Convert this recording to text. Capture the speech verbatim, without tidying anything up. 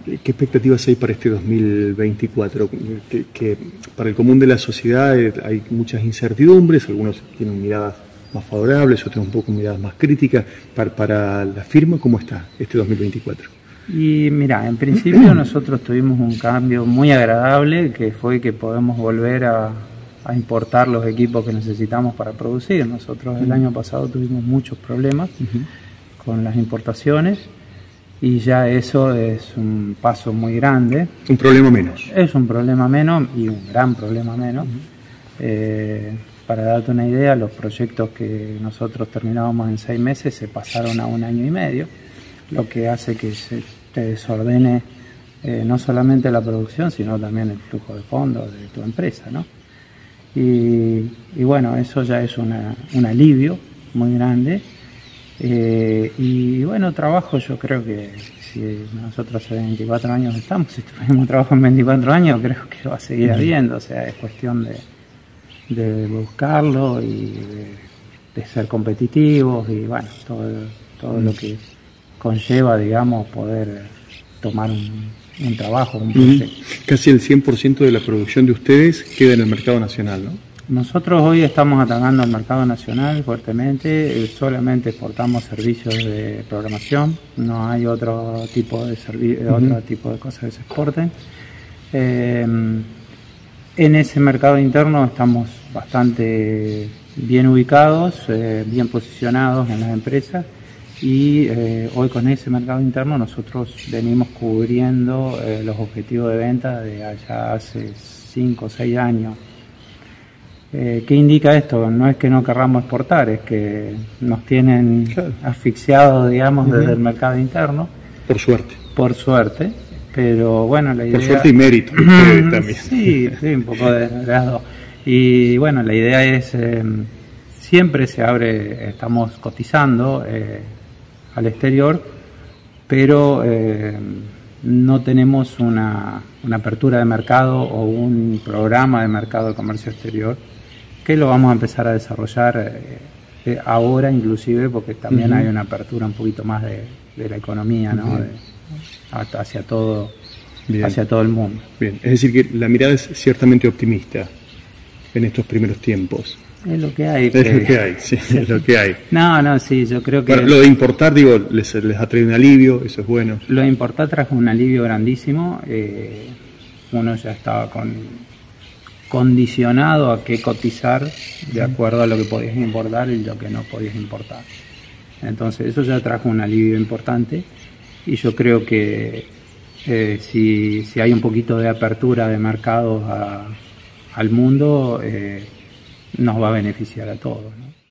¿Qué expectativas hay para este dos mil veinticuatro? Que, que para el común de la sociedad hay muchas incertidumbres, algunos tienen miradas más favorables, otros un poco miradas más críticas. Para, para la firma, ¿cómo está este dos mil veinticuatro? Y mira, en principio nosotros tuvimos un cambio muy agradable, que fue que podemos volver a, a importar los equipos que necesitamos para producir. Nosotros el año pasado tuvimos muchos problemas uh-huh. con las importaciones, y ya eso es un paso muy grande. Un problema menos. Es un problema menos y un gran problema menos. Uh-huh. eh, para darte una idea, los proyectos que nosotros terminábamos en seis meses se pasaron a un año y medio, lo que hace que se te desordene eh, no solamente la producción, sino también el flujo de fondos de tu empresa, ¿no? Y, y bueno, eso ya es una, un alivio muy grande. Eh, y bueno, trabajo, yo creo que si nosotros hace veinticuatro años estamos, si tuvimos trabajo en veinticuatro años, creo que va a seguir habiendo. O sea, es cuestión de, de buscarlo y de, de ser competitivos y bueno, todo, todo lo que conlleva, digamos, poder tomar un, un trabajo, un proyecto. Casi el cien por ciento de la producción de ustedes queda en el mercado nacional, ¿no? Nosotros hoy estamos atacando al mercado nacional fuertemente, solamente exportamos servicios de programación, no hay otro tipo de servicio, uh-huh. otro tipo de cosas que se exporten. Eh, en ese mercado interno estamos bastante bien ubicados, eh, bien posicionados en las empresas, y eh, hoy con ese mercado interno nosotros venimos cubriendo eh, los objetivos de venta de allá hace cinco o seis años. Eh, ¿Qué indica esto? No es que no querramos exportar, es que nos tienen claro. asfixiados, digamos, uh-huh. desde el mercado interno. Por suerte. Por suerte, pero bueno, la idea... Por suerte y mérito ustedes también. Sí, sí, un poco de las dos. Y bueno, la idea es, eh, siempre se abre, estamos cotizando eh, al exterior, pero eh, no tenemos una, una apertura de mercado o un programa de mercado de comercio exterior, que lo vamos a empezar a desarrollar eh, eh, ahora inclusive, porque también uh-huh. hay una apertura un poquito más de, de la economía, ¿no? Uh-huh. de, hacia todo Bien. hacia todo el mundo. Bien, es decir que la mirada es ciertamente optimista en estos primeros tiempos. Es lo que hay. Es que... lo que hay, sí, es lo que hay. No, no, sí, yo creo que... Bueno, lo de importar, digo, les, les ha traído un alivio, eso es bueno. Lo de importar trajo un alivio grandísimo. Eh, uno ya estaba con condicionado a qué cotizar de acuerdo a lo que podías importar y lo que no podías importar. Entonces eso ya trajo un alivio importante, y yo creo que eh, si, si hay un poquito de apertura de mercados a, al mundo, eh, nos va a beneficiar a todos, ¿no?